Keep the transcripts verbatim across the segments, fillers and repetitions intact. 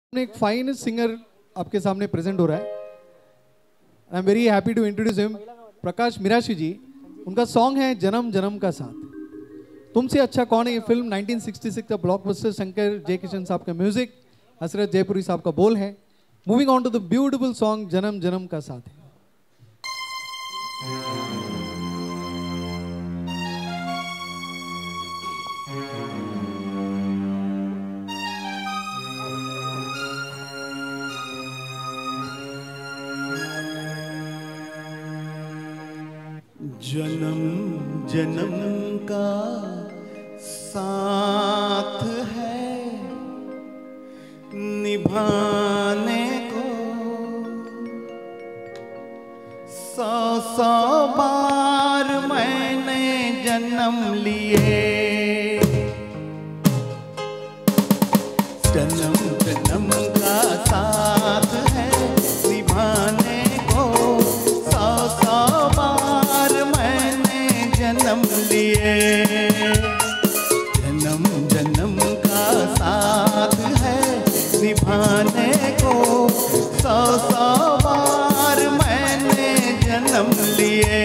एक finest singer आपके सामने प्रेजेंट हो रहा है। I am very happy to introduce him, Prakash Mirashi ji. उनका सॉन्ग है जन्म जन्म का साथ। तुमसे अच्छा कौन है, ये फिल्म नाइनटीन सिक्सटी सिक्स का ब्लॉकबस्टर, शंकर जयकिशन साहब का म्यूजिक, हसरत जयपुरी साहब का बोल है। Moving on to the beautiful song जन्म जन्म का साथ है। जन्म जन्म का साथ है निभाने को, सौ सौ बार मैंने जन्म लिए। जन्म जन्म का साथ है निभाने को, सौ सौ बार मैंने जन्म लिए। जन्म जन्म का साथ है निभाने को, सौ सौ बार मैंने जन्म लिए।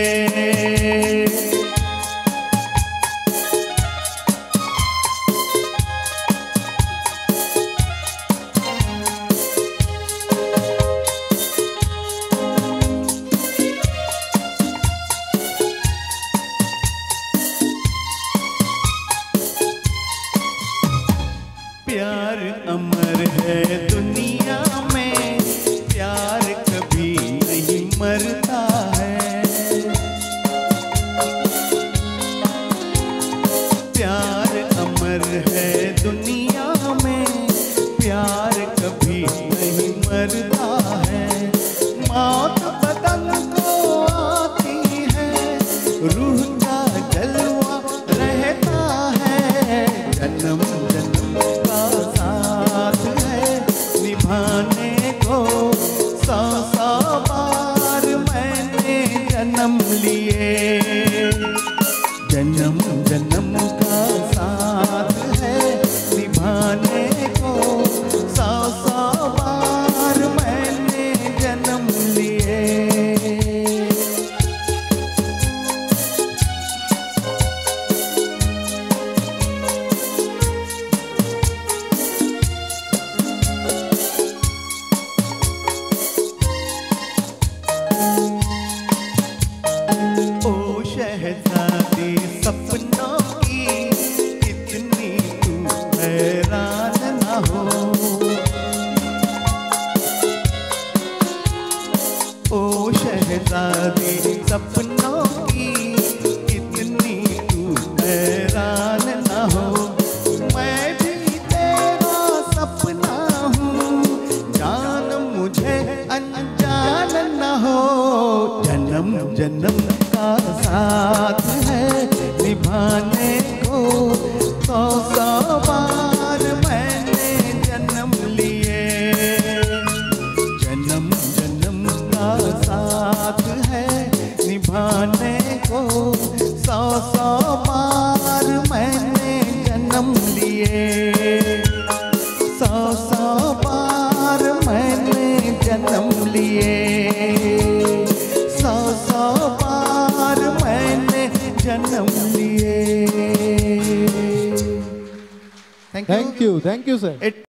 प्यार अमर है दुनिया में, प्यार कभी नहीं मरता है। प्यार अमर है दुनिया में, प्यार कभी नहीं मरता है। मौत बदन को आती है, रूह का जलवा रहता है। जन्म जन्म का साथ है निभाने को, सौ सौ बार मैंने जन्म लिए। जन्म जन्म का साथ है निभाने को, सौ सौ बार मैंने जन्म लिए। ओ शहजादी सपनों की, इतनी तू हैरान न हो। ओ शहजादी सपनों की, इतनी तू हैरान न हो। मैं भी तेरा सपना हूँ, जान मुझे अनजान न हो। जन्म जन्म का साथ है निभाने को, सौ सौ बार मैंने जन्म लिए। जन्म जन्म का साथ है निभाने को, सौ सौ बार मैंने जन्म लिए। सौ सौ बार मैंने जन्म लिए। सौ सौ बार मैंने जन्म लिए। Thank you, thank you sir.